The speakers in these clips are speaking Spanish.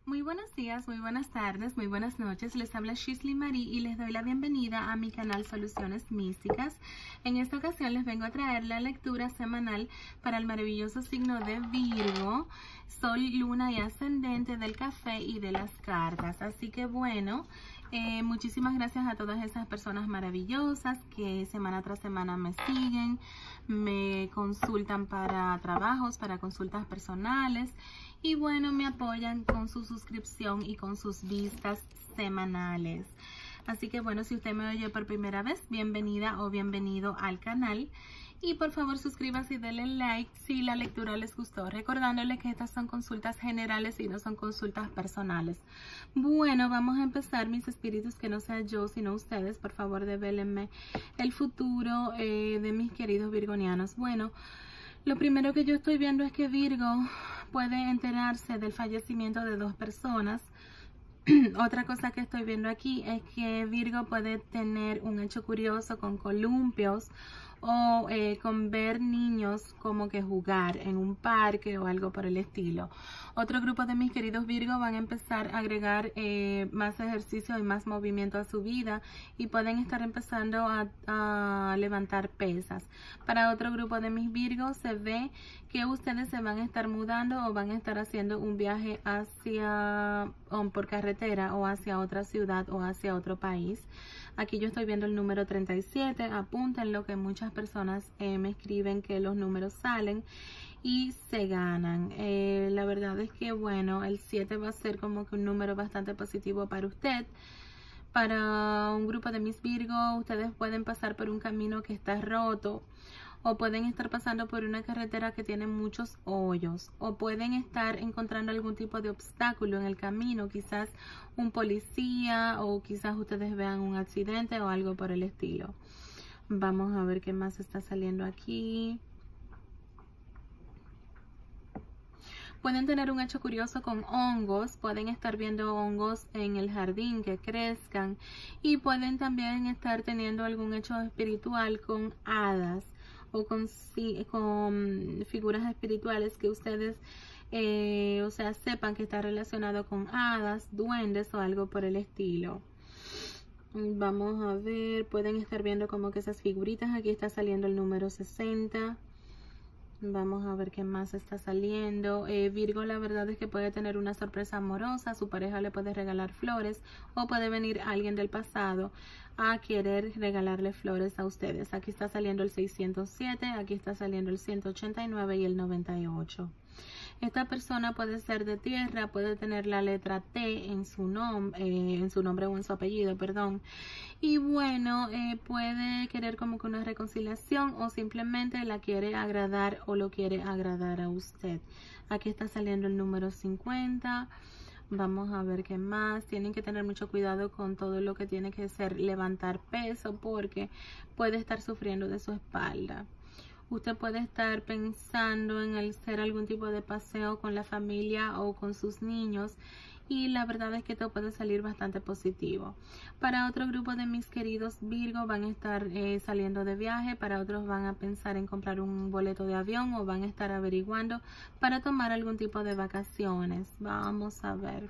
Muy buenos días, muy buenas tardes, muy buenas noches. Les habla Shisley Marie y les doy la bienvenida a mi canal Soluciones Místicas. En esta ocasión les vengo a traer la lectura semanal para el maravilloso signo de Virgo, Sol, Luna y Ascendente del café y de las cartas. Así que bueno, muchísimas gracias a todas esas personas maravillosas que semana tras semana me siguen, me consultan para trabajos, para consultas personales y bueno, me apoyan con su suscripción y con sus vistas semanales. Así que bueno, si usted me oye por primera vez, bienvenida o bienvenido al canal. Y por favor suscríbase y denle like si la lectura les gustó, recordándole que estas son consultas generales y no son consultas personales. Bueno, vamos a empezar, mis espíritus, que no sea yo sino ustedes, por favor devélenme el futuro de mis queridos virgonianos. Bueno, lo primero que yo estoy viendo es que Virgo puede enterarse del fallecimiento de dos personas. Otra cosa que estoy viendo aquí es que Virgo puede tener un hecho curioso con columpios o con ver niños como que jugar en un parque o algo por el estilo. Otro grupo de mis queridos Virgo van a empezar a agregar más ejercicio y más movimiento a su vida y pueden estar empezando a levantar pesas. Para otro grupo de mis Virgos se ve que ustedes se van a estar mudando o van a estar haciendo un viaje hacia por carretera o hacia otra ciudad o hacia otro país. Aquí yo estoy viendo el número 37, apúntenlo, que muchas personas me escriben que los números salen y se ganan. La verdad es que bueno, el 7 va a ser como que un número bastante positivo para usted. Para un grupo de mis Virgo, ustedes pueden pasar por un camino que está roto, o pueden estar pasando por una carretera que tiene muchos hoyos, o pueden estar encontrando algún tipo de obstáculo en el camino, quizás un policía, o quizás ustedes vean un accidente o algo por el estilo. Vamos a ver qué más está saliendo aquí. Pueden tener un hecho curioso con hongos, pueden estar viendo hongos en el jardín que crezcan y pueden también estar teniendo algún hecho espiritual con hadas o con figuras espirituales que ustedes sepan que está relacionado con hadas, duendes o algo por el estilo. Vamos a ver, pueden estar viendo como que esas figuritas. Aquí está saliendo el número 60. Vamos a ver qué más está saliendo. Virgo, la verdad es que puede tener una sorpresa amorosa. Su pareja le puede regalar flores o puede venir alguien del pasado a querer regalarle flores a ustedes. Aquí está saliendo el 607, aquí está saliendo el 189 y el 98. Esta persona puede ser de tierra, puede tener la letra T en su nombre o en su apellido, perdón. Y bueno, puede querer como que una reconciliación o simplemente la quiere agradar o lo quiere agradar a usted. Aquí está saliendo el número 50. Vamos a ver qué más. Tienen que tener mucho cuidado con todo lo que tiene que ser levantar peso porque puede estar sufriendo de su espalda. Usted puede estar pensando en hacer algún tipo de paseo con la familia o con sus niños y la verdad es que esto puede salir bastante positivo. Para otro grupo de mis queridos Virgo van a estar saliendo de viaje, para otros van a pensar en comprar un boleto de avión o van a estar averiguando para tomar algún tipo de vacaciones. Vamos a ver.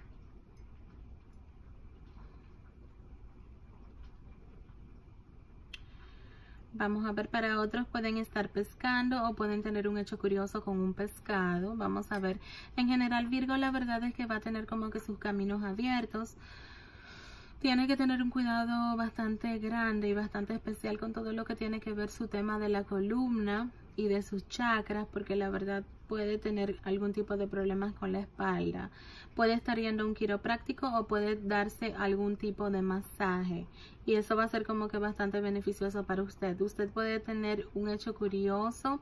Vamos a ver, para otros pueden estar pescando o pueden tener un hecho curioso con un pescado. Vamos a ver, en general Virgo la verdad es que va a tener como que sus caminos abiertos. Tiene que tener un cuidado bastante grande y bastante especial con todo lo que tiene que ver su tema de la columna y de sus chakras, porque la verdad puede tener algún tipo de problemas con la espalda. Puede estar yendo a un quiropráctico o puede darse algún tipo de masaje y eso va a ser como que bastante beneficioso para usted. Usted puede tener un hecho curioso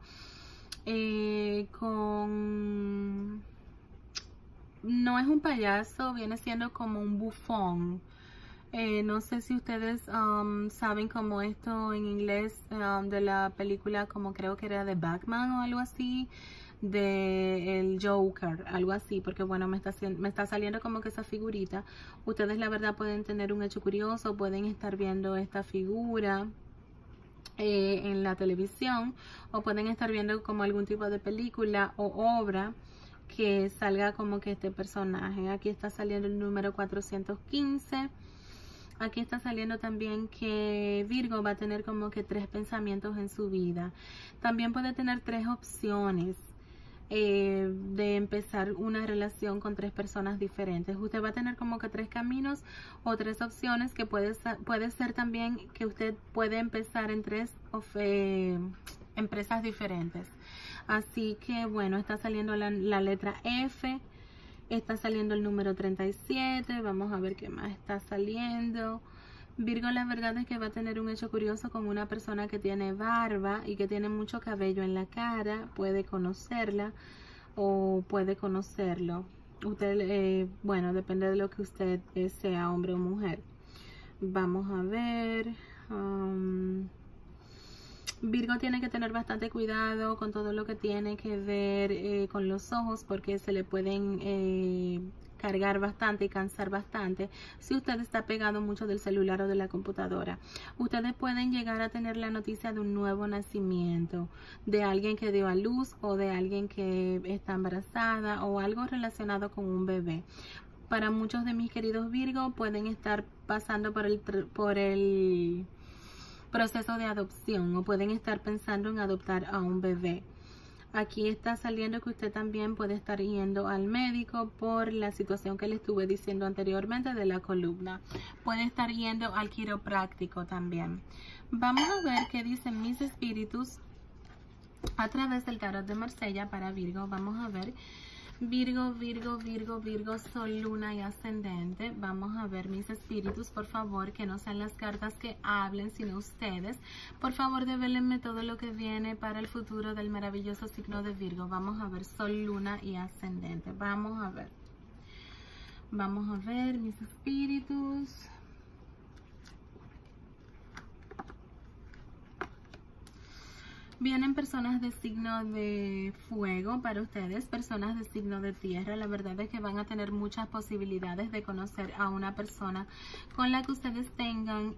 no es un payaso, viene siendo como un bufón. No sé si ustedes saben como esto en inglés de la película, como creo que era de Batman o algo así, de el Joker, algo así, porque bueno, me está saliendo como que esa figurita. Ustedes la verdad pueden tener un hecho curioso, pueden estar viendo esta figura en la televisión o pueden estar viendo como algún tipo de película o obra que salga como que este personaje. Aquí está saliendo el número 415. Aquí está saliendo también que Virgo va a tener como que 3 pensamientos en su vida. También puede tener 3 opciones de empezar una relación con 3 personas diferentes. Usted va a tener como que 3 caminos o 3 opciones, que puede ser también que usted puede empezar en 3 empresas diferentes. Así que bueno, está saliendo la letra F. Está saliendo el número 37. Vamos a ver qué más está saliendo. Virgo, la verdad es que va a tener un hecho curioso con una persona que tiene barba y que tiene mucho cabello en la cara. Puede conocerla o puede conocerlo. Usted, bueno, depende de lo que usted sea, hombre o mujer. Vamos a ver. Virgo tiene que tener bastante cuidado con todo lo que tiene que ver con los ojos, porque se le pueden cargar bastante y cansar bastante si usted está pegado mucho del celular o de la computadora. Ustedes pueden llegar a tener la noticia de un nuevo nacimiento, de alguien que dio a luz o de alguien que está embarazada o algo relacionado con un bebé. Para muchos de mis queridos Virgo pueden estar pasando por el proceso de adopción o pueden estar pensando en adoptar a un bebé. Aquí está saliendo que usted también puede estar yendo al médico por la situación que le estuve diciendo anteriormente de la columna. Puede estar yendo al quiropráctico también. Vamos a ver qué dicen mis espíritus a través del tarot de Marsella para Virgo. Vamos a ver Virgo, Sol, Luna y Ascendente. Vamos a ver mis espíritus, por favor, que no sean las cartas que hablen, sino ustedes. Por favor, devélenme todo lo que viene para el futuro del maravilloso signo de Virgo. Vamos a ver Sol, Luna y Ascendente. Vamos a ver mis espíritus. Vienen personas de signo de fuego para ustedes, personas de signo de tierra. La verdad es que van a tener muchas posibilidades de conocer a una persona con la que ustedes tengan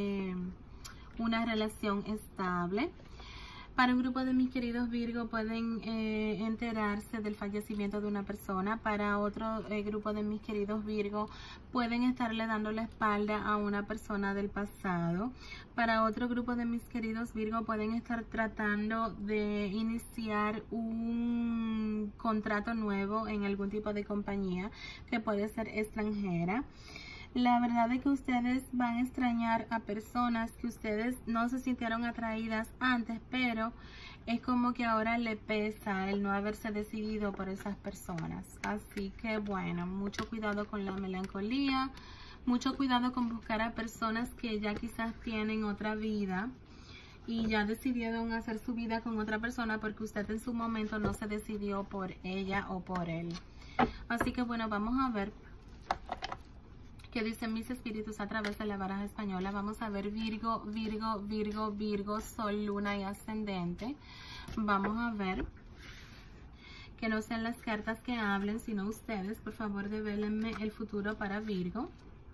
una relación estable. Para un grupo de mis queridos Virgo pueden enterarse del fallecimiento de una persona. Para otro grupo de mis queridos Virgo pueden estarle dando la espalda a una persona del pasado. Para otro grupo de mis queridos Virgo pueden estar tratando de iniciar un contrato nuevo en algún tipo de compañía que puede ser extranjera. La verdad es que ustedes van a extrañar a personas que ustedes no se sintieron atraídas antes, pero es como que ahora le pesa el no haberse decidido por esas personas. Así que bueno, mucho cuidado con la melancolía, mucho cuidado con buscar a personas que ya quizás tienen otra vida y ya decidieron hacer su vida con otra persona porque usted en su momento no se decidió por ella o por él. Así que bueno, vamos a ver que dicen mis espíritus a través de la baraja española. Vamos a ver Virgo, Sol, Luna y Ascendente. Vamos a ver que no sean las cartas que hablen, sino ustedes. Por favor, devélenme el futuro para Virgo.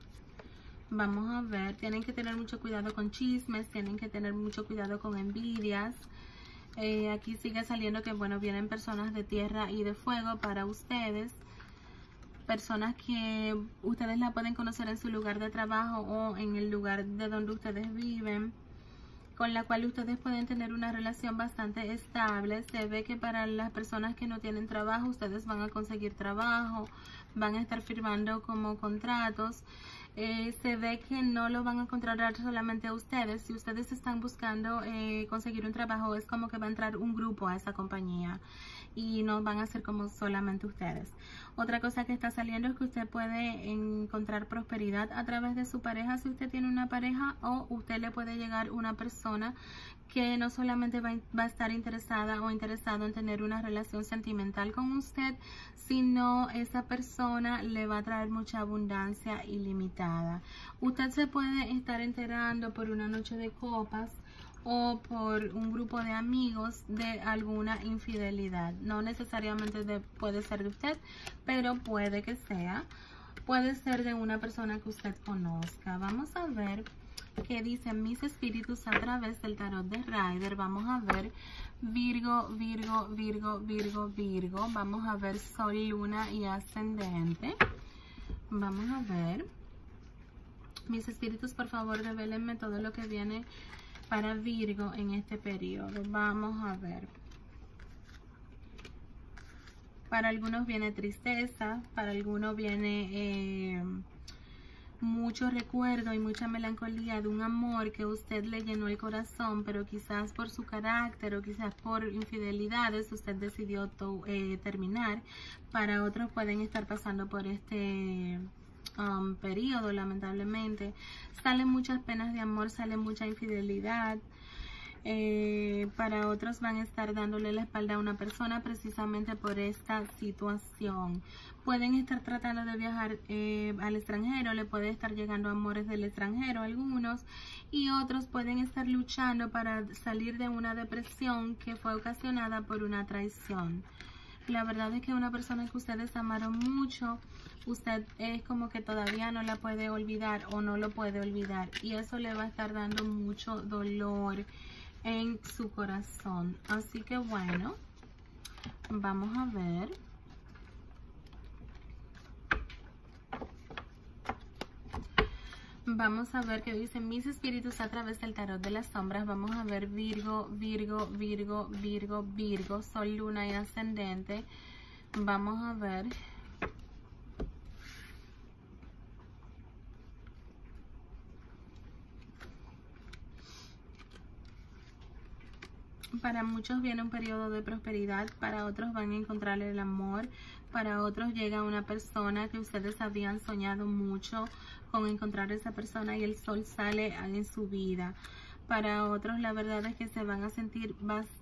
Vamos a ver, tienen que tener mucho cuidado con chismes, tienen que tener mucho cuidado con envidias. Aquí sigue saliendo que, bueno, vienen personas de tierra y de fuego para ustedes. Personas que ustedes la pueden conocer en su lugar de trabajo o en el lugar de donde ustedes viven, con la cual ustedes pueden tener una relación bastante estable. Se ve que para las personas que no tienen trabajo, ustedes van a conseguir trabajo, van a estar firmando como contratos. Se ve que no lo van a contratar solamente a ustedes. Si ustedes están buscando conseguir un trabajo, es como que va a entrar un grupo a esa compañía y no van a ser como solamente ustedes. Otra cosa que está saliendo es que usted puede encontrar prosperidad a través de su pareja si usted tiene una pareja, o usted le puede llegar una persona que no solamente va a estar interesada o interesado en tener una relación sentimental con usted, sino esa persona le va a traer mucha abundancia ilimitada. Usted se puede estar enterando por una noche de copas o por un grupo de amigos de alguna infidelidad. No necesariamente puede ser de usted, pero puede que sea. Puede ser de una persona que usted conozca. Vamos a ver qué dicen mis espíritus a través del tarot de Rider. Vamos a ver Virgo, Virgo, Virgo, Virgo, Virgo. Vamos a ver Sol, Luna y Ascendente. Vamos a ver. Mis espíritus, por favor, revélenme todo lo que viene para Virgo en este periodo. Vamos a ver. Para algunos viene tristeza, para algunos viene mucho recuerdo y mucha melancolía de un amor que usted le llenó el corazón, pero quizás por su carácter o quizás por infidelidades usted decidió terminar. Para otros pueden estar pasando por este periodo, lamentablemente. Salen muchas penas de amor, sale mucha infidelidad. Para otros van a estar dándole la espalda a una persona precisamente por esta situación. Pueden estar tratando de viajar al extranjero, le puede estar llegando amores del extranjero a algunos, y otros pueden estar luchando para salir de una depresión que fue ocasionada por una traición. La verdad es que una persona que ustedes amaron mucho, usted es como que todavía no la puede olvidar o no lo puede olvidar, y eso le va a estar dando mucho dolor en su corazón. Así que bueno, vamos a ver. Vamos a ver qué dicen mis espíritus a través del tarot de las sombras. Vamos a ver Virgo, Virgo, Virgo, Virgo, Virgo, Sol, Luna y Ascendente. Vamos a ver. Para muchos viene un periodo de prosperidad, para otros van a encontrar el amor, para otros llega una persona que ustedes habían soñado mucho con encontrar esa persona y el sol sale en su vida. Para otros la verdad es que se van a sentir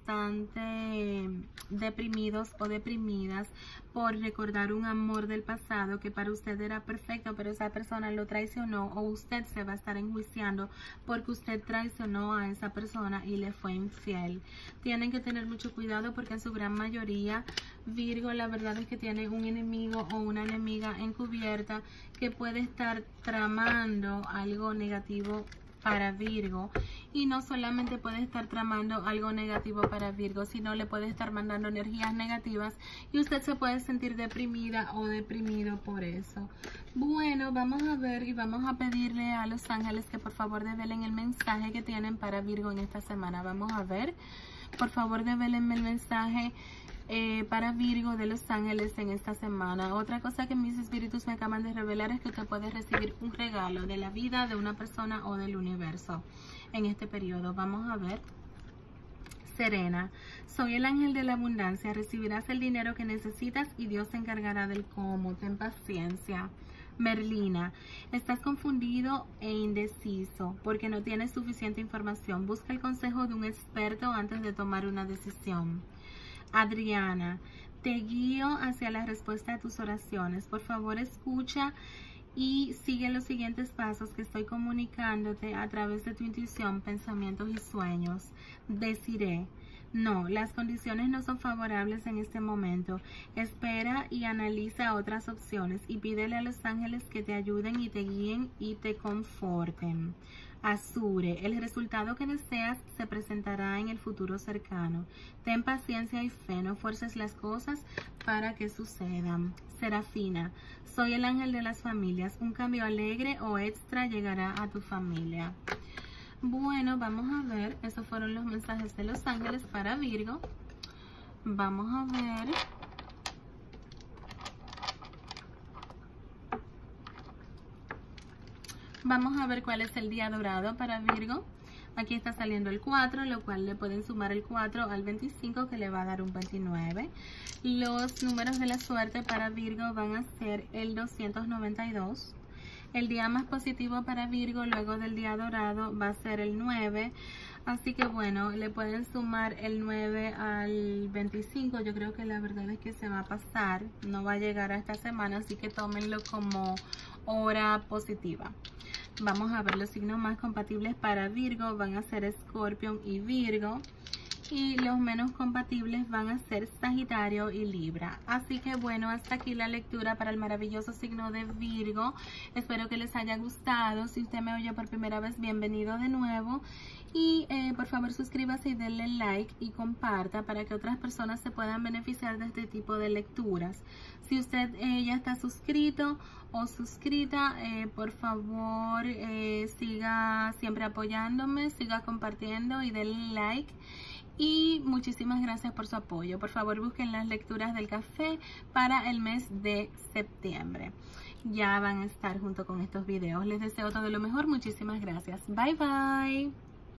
bastante deprimidos o deprimidas por recordar un amor del pasado que para usted era perfecto, pero esa persona lo traicionó, o usted se va a estar enjuiciando porque usted traicionó a esa persona y le fue infiel. Tienen que tener mucho cuidado porque en su gran mayoría Virgo la verdad es que tiene un enemigo o una enemiga encubierta que puede estar tramando algo negativo para Virgo, y no solamente puede estar tramando algo negativo para Virgo, sino le puede estar mandando energías negativas y usted se puede sentir deprimida o deprimido por eso. Bueno, vamos a ver y vamos a pedirle a los ángeles que por favor develen el mensaje que tienen para Virgo en esta semana. Vamos a ver, por favor develenme el mensaje para Virgo de los ángeles en esta semana. Otra cosa que mis espíritus me acaban de revelar es que usted puede recibir un regalo de la vida, de una persona o del universo en este periodo. Vamos a ver. Serena, soy el ángel de la abundancia, recibirás el dinero que necesitas y Dios se encargará del cómo. Ten paciencia. Merlina, estás confundido e indeciso porque no tienes suficiente información. Busca el consejo de un experto antes de tomar una decisión. Adriana, te guío hacia la respuesta a tus oraciones. Por favor, escucha y sigue los siguientes pasos que estoy comunicándote a través de tu intuición, pensamientos y sueños. Desiree, no, las condiciones no son favorables en este momento. Espera y analiza otras opciones y pídele a los ángeles que te ayuden y te guíen y te conforten. Azure, el resultado que deseas se presentará en el futuro cercano. Ten paciencia y fe, no fuerces las cosas para que sucedan. Serafina, soy el ángel de las familias. Un cambio alegre o extra llegará a tu familia. Bueno, vamos a ver. Esos fueron los mensajes de los ángeles para Virgo. Vamos a ver. Vamos a ver cuál es el día dorado para Virgo. Aquí está saliendo el 4, lo cual le pueden sumar el 4 al 25, que le va a dar un 29. Los números de la suerte para Virgo van a ser el 292. El día más positivo para Virgo luego del día dorado va a ser el 9. Así que bueno, le pueden sumar el 9 al 25. Yo creo que la verdad es que se va a pasar. No va a llegar a esta semana, así que tómenlo como hora positiva. Vamos a ver los signos más compatibles para Virgo. Van a ser Escorpión y Virgo. y los menos compatibles van a ser Sagitario y Libra. Así que bueno, hasta aquí la lectura para el maravilloso signo de Virgo. Espero que les haya gustado. Si usted me oye por primera vez, bienvenido de nuevo. Y por favor suscríbase y denle like y comparta para que otras personas se puedan beneficiar de este tipo de lecturas. Si usted ya está suscrito o suscrita, por favor siga siempre apoyándome, siga compartiendo y denle like. Y muchísimas gracias por su apoyo. Por favor busquen las lecturas del café para el mes de septiembre. Ya van a estar junto con estos videos. Les deseo todo lo mejor. Muchísimas gracias. Bye bye.